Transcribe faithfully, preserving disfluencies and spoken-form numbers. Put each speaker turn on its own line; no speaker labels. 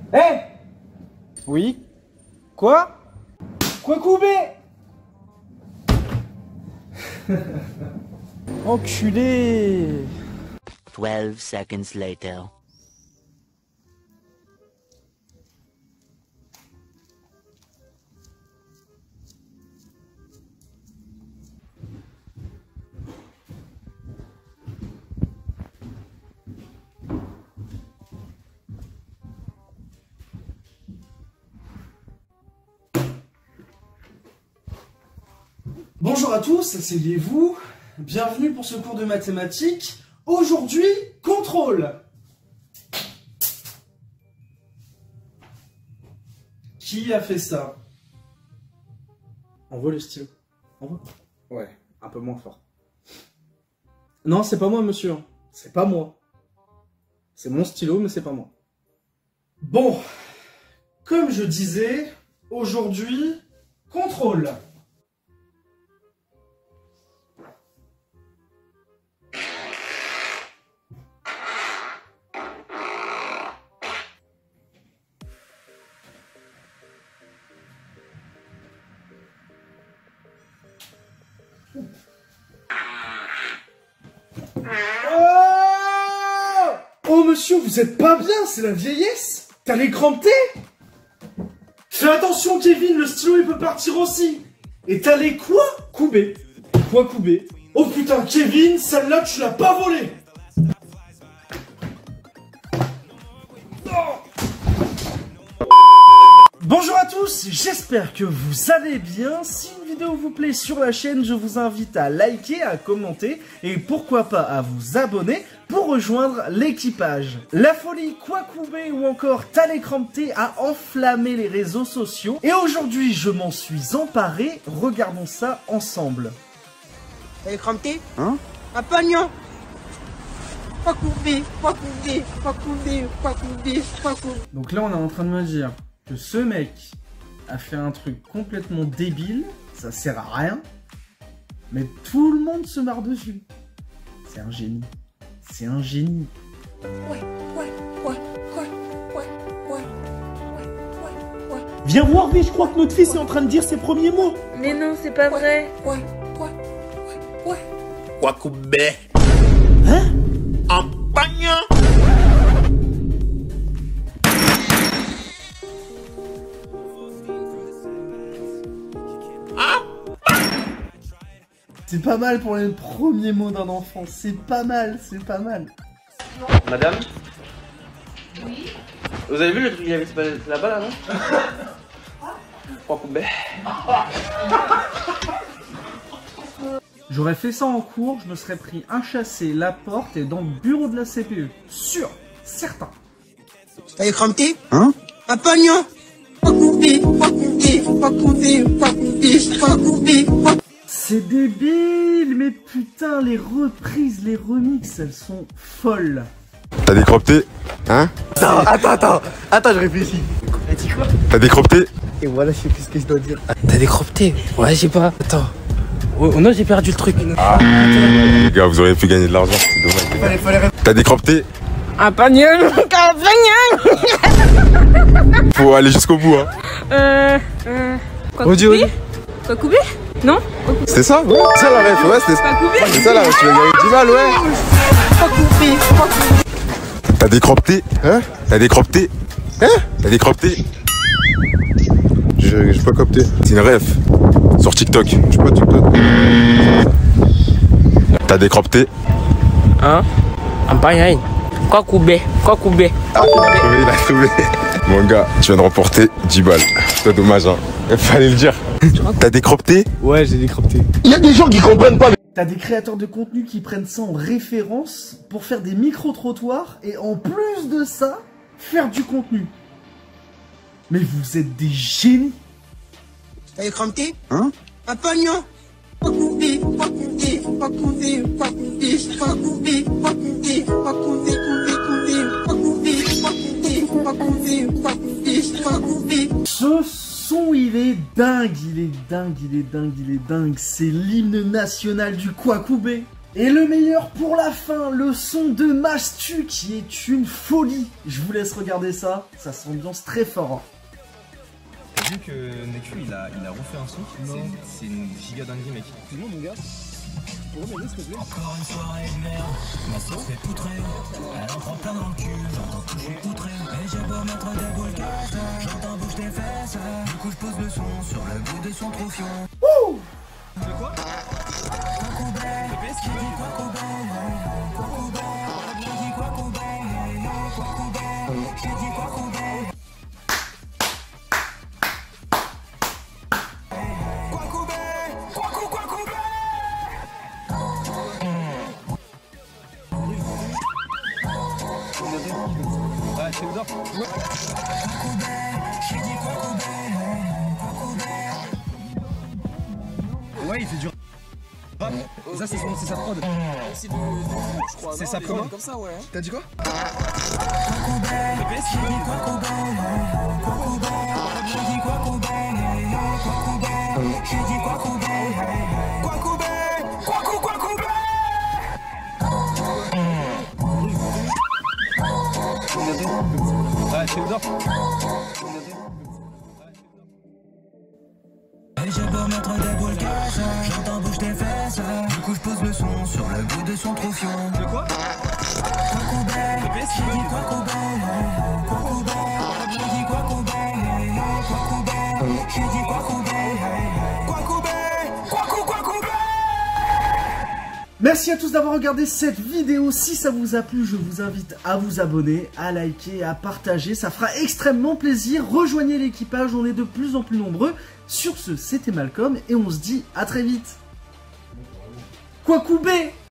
Hé hey. Oui. Quoi? Quoi couper? Enculé.
Twelve seconds later.
Bonjour à tous, asseyez-vous. Bienvenue pour ce cours de mathématiques. Aujourd'hui, contrôle. Qui a fait ça? Envoie le stylo. Envoie. Ouais, un peu moins fort. Non, c'est pas moi, monsieur. C'est pas moi. C'est mon stylo, mais c'est pas moi. Bon, comme je disais, aujourd'hui, contrôle. Oh, oh monsieur, vous êtes pas bien, c'est la vieillesse. T'as les crampes? Fais attention Kevin, le stylo il peut partir aussi. Et t'as les quoi? Coubé. Quoi coubé? Oh putain Kevin, celle-là tu l'as pas volée. Bonjour à tous, j'espère que vous allez bien. Si une vidéo vous plaît sur la chaîne, je vous invite à liker, à commenter et pourquoi pas à vous abonner pour rejoindre l'équipage. La folie Kwakubé ou encore Talécrampté a enflammé les réseaux sociaux et aujourd'hui je m'en suis emparé, regardons ça ensemble.
Talécrampté?
Hein?
Un pognon! Kwakubé, Kwakubé, Kwakubé, Kwakubé, Kwakubé.
Donc là on est en train de me dire que ce mec a fait un truc complètement débile, ça sert à rien, mais tout le monde se marre dessus. C'est un génie. C'est un génie.
Ouais, ouais, ouais, ouais, ouais, ouais, ouais, ouais, ouais.
Viens voir, mais je crois que notre fils est en train de dire ses premiers mots.
Mais non, c'est pas vrai.
Ouais, ouais, ouais, ouais.
Kwakubé.
Hein?
Un pognon.
C'est pas mal pour les premiers mots d'un enfant. C'est pas mal, c'est pas mal.
Madame? Oui? Vous avez vu le truc qu'il y avait là-bas là, non? Kwakubé.
J'aurais fait ça en cours, je me serais pris un chassé, la porte et dans le bureau de la C P E. Sûr, certain.
Talécrampté?
Hein?
Un pognon! Kwakubé, Kwakubé, Kwakubé, Kwakubé, Kwakubé, Kwakubé.
C'est débile, mais putain, les reprises, les remixes, elles sont folles.
T'as décropté? Hein?
Attends, attends, attends, attends, je réfléchis. Elle dit quoi?
T'as décropté?
Et voilà, je sais plus ce que je dois dire. T'as décropté? Ouais, je sais pas. Attends. Oh non, j'ai perdu le truc.
Ah, les gars, vous auriez pu gagner de l'argent, c'est dommage.
Fallait, fallait...
T'as décropté?
Un pognon, un pognon.
Faut aller jusqu'au bout, hein.
Euh... euh...
Kwakubé?
Kwakubé? Non?
C'était ça? Ouais, c'est ça la ref, ouais, c'était
Kwakubé?
c'est ça la ref, tu vas gagner du mal, ouais.
Kwakubé, Kwakubé.
T'as décropté? Hein? T'as décropté? Hein? T'as décropté? Je j'ai pas copté. C'est une ref. Sur TikTok. Je sais pas TikTok. T'as décropté?
Hein? Un pognon. Kwakubé, Kwakubé.
Ah, il a trouvé, il a trouvé. Mon gars, tu viens de remporter dix balles. C'est dommage, hein. Il fallait le dire. T'as décropté?
Ouais, j'ai décropté.
Il y a des gens qui comprennent pas.
T'as des créateurs de contenu qui prennent ça en référence pour faire des micro-trottoirs et en plus de ça, faire du contenu. Mais vous êtes des génies.
Talécrampté?
Hein?
Un pognon! Kwakubé, Kwakubé, Kwakubé, Kwakubé, Kwakubé, Kwakubé, Kwakubé, Kwakubé, Kwakubé, Kwakubé, Kwakubé, Kwakubé, Kwakubé.
Ce son, il est dingue, il est dingue, il est dingue, il est dingue. C'est l'hymne national du Kwakubé. Et le meilleur pour la fin, le son de Mastu qui est une folie. Je vous laisse regarder ça, ça s'ambiance très fort.
T'as vu que Nekfeu il a, il a refait un son? C'est une giga dinguerie mec. Dis-moi mon gars. Encore une soirée de merde, ma sauce fait poutrer. Elle en prend plein dans le cul, j'entends toucher outré. Et j'ai beau mettre des boules cassées, j'entends bouger tes fesses. Du coup je pose le son sur le bout de son trop fion.
Wouh!
De quoi? Qui dit quoi Koubé? Quoi Koubé? Qui dit quoi Koubé? Quoi Koubé? Qui dit quoi Koubé? Quoi Koubé? Quoi Koubé? Quoi Koubé? Ouais, c'est bizarre. Qui dit quoi Koubé? Quoi Koubé? Ouais, il fait du rap. Ça, c'est son- c'est sa prod. C'est sa prod. Comme ça, ouais. T'as dit quoi? Ouais, c'est bizarre. Et j'ai beau mettre des boules cassées, j'entends bouge tes fesses. Du coup je pose le son sur le bout de son trop fion. De quoi? Quoi Koubé? Qui dit quoi Koubé? Quoi Koubé? Qui dit quoi Koubé? Quoi Koubé? Qui dit quoi Koubé? Quoi Koubé? Quoi Koubé? Quoi Koubé?
Merci à tous d'avoir regardé cette vidéo. Si ça vous a plu, je vous invite à vous abonner, à liker, à partager. Ça fera extrêmement plaisir. Rejoignez l'équipage, on est de plus en plus nombreux. Sur ce, c'était Malcolm et on se dit à très vite. Quoi Koubé?